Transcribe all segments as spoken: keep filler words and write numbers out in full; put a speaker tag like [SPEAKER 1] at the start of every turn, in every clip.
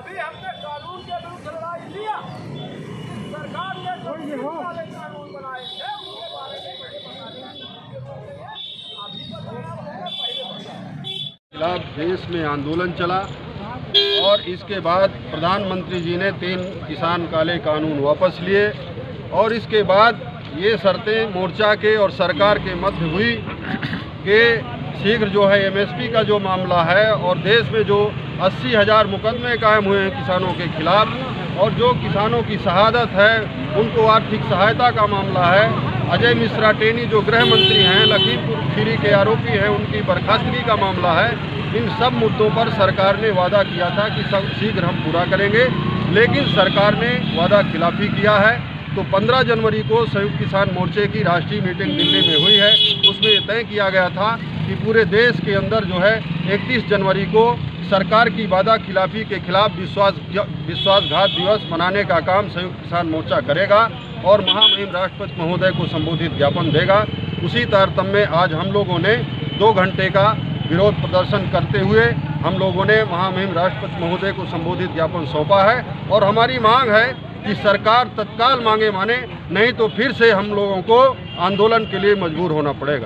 [SPEAKER 1] अभी हमने कानून के विरुद्ध लड़ाई लिया, सरकार ने जो वाले कानून बनाए थे उसके बारे में मुझे बताने की जरूरत नहीं है। अभी बताना पड़ेगा, पहले बताना।
[SPEAKER 2] खिलाफ देश में आंदोलन चला और इसके बाद प्रधानमंत्री जी ने तीन किसान काले कानून वापस लिए और इसके बाद ये शर्तें मोर्चा के और सरकार के मध्य हुई कि शीघ्र जो है एमएसपी का जो मामला है और देश में जो अस्सी हज़ार मुकदमे कायम हुए हैं किसानों के खिलाफ और जो किसानों की शहादत है उनको आर्थिक सहायता का मामला है, अजय मिश्रा टेनी जो गृह मंत्री हैं लखीमपुर खीरी के आरोपी हैं उनकी बर्खास्तगी का मामला है, इन सब मुद्दों पर सरकार ने वादा किया था कि सब शीघ्र हम पूरा करेंगे, लेकिन सरकार ने वादा खिलाफी किया है। तो पंद्रह जनवरी को संयुक्त किसान मोर्चे की राष्ट्रीय मीटिंग दिल्ली में हुई है, उसमें तय किया गया था कि पूरे देश के अंदर जो है इकतीस जनवरी को सरकार की वादा खिलाफी के खिलाफ विश्वास विश्वासघात दिवस मनाने का काम संयुक्त किसान मोर्चा करेगा और महामहिम राष्ट्रपति महोदय को संबोधित ज्ञापन देगा। उसी तारतम्य में आज हम लोगों ने दो घंटे का विरोध प्रदर्शन करते हुए हम लोगों ने महामहिम राष्ट्रपति महोदय को संबोधित ज्ञापन सौंपा है और हमारी मांग है कि सरकार तत्काल मांगे माने, नहीं तो फिर से हम लोगों को आंदोलन के लिए मजबूर होना पड़ेगा।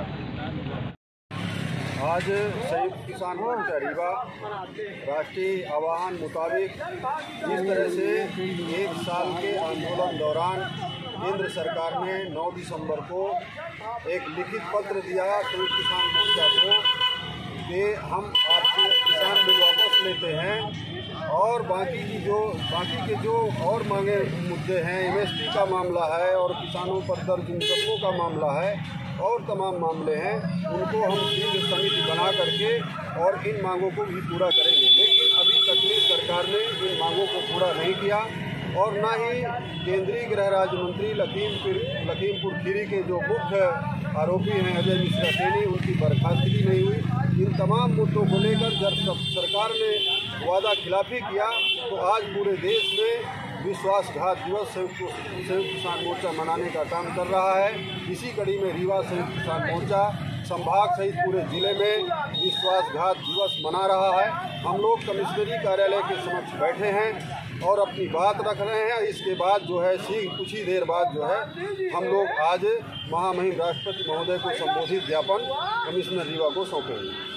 [SPEAKER 2] आज संयुक्त किसान मोर्चा रीवा राष्ट्रीय आह्वान मुताबिक जिस तरह से एक साल के आंदोलन दौरान केंद्र सरकार ने नौ दिसंबर को एक लिखित पत्र दिया संयुक्त किसान मोर्चा को कि हम आपके किसान बिल वापस लेते हैं और बाकी की जो बाकी के जो और मांगे मुद्दे हैं, एमएसपी का मामला है और किसानों पर दर्ज मुकदमों का मामला है और तमाम मामले हैं, उनको हम शीघ्र समिति बना करके और इन मांगों को भी पूरा करेंगे। लेकिन अभी तक में सरकार ने इन मांगों को पूरा नहीं किया और न ही केंद्रीय गृह राज्य मंत्री लखीमपुर लखीमपुर खीरी के जो मुख्य आरोपी हैं अजय मिश्रा टेनी, उनकी बर्खास्तगी नहीं हुई। इन तमाम मुद्दों को लेकर जब सरकार ने वादा खिलाफी किया तो आज पूरे देश में विश्वासघात दिवस संयुक्त संयुक्त किसान मोर्चा मनाने का काम कर रहा है। इसी कड़ी में रीवा संयुक्त किसान मोर्चा संभाग सहित पूरे जिले में विश्वासघात दिवस मना रहा है। हम लोग कमिश्नरी कार्यालय के समक्ष बैठे हैं और अपनी बात रख रहे हैं। इसके बाद जो है सी कुछ ही देर बाद जो है हम लोग आज महामहिम राष्ट्रपति महोदय को संबोधित ज्ञापन कमिश्नर रीवा को सौंपेंगे।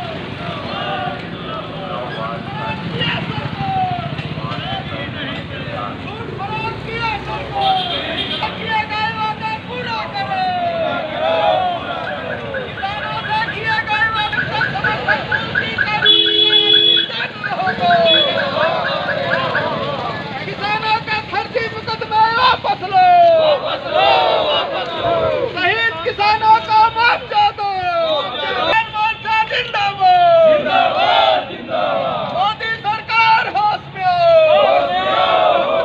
[SPEAKER 1] किसानों का मुआवजा दो, मोर्चा जिंदाबाद, जिंदाबाद, जिंदाबाद। मोदी सरकार होश में आओ,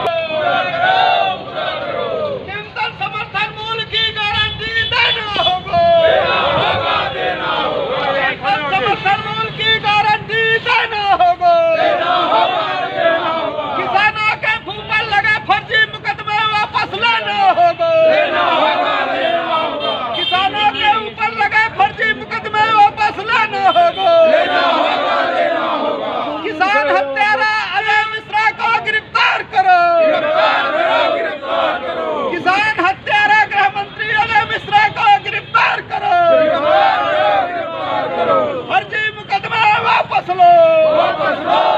[SPEAKER 1] न्यूनतम समर्थन मूल्य की गारंटी देना होगा, देना होगा, न्यूनतम समर्थन मूल्य की गारंटी देना होगा, देना होगा, देना होगा। किसानों के ऊपर लगे फर्जी मुकदमे वापस लेना होगा, लेना होगा, किसानों के ऊपर लगे फर्जी मुकदमे वापस लेना होगा, लेना होगा, लेना होगा। किसान हत्यारा अजय मिश्रा को गिरफ्तार करो, गिरफ्तार करो, गिरफ्तार करो। किसान हत्यारा गृह मंत्री अजय मिश्रा को गिरफ्तार करो, गिरफ्तार करो, गिरफ्तार करो। फर्जी मुकदमे वापस लो, वापस लो।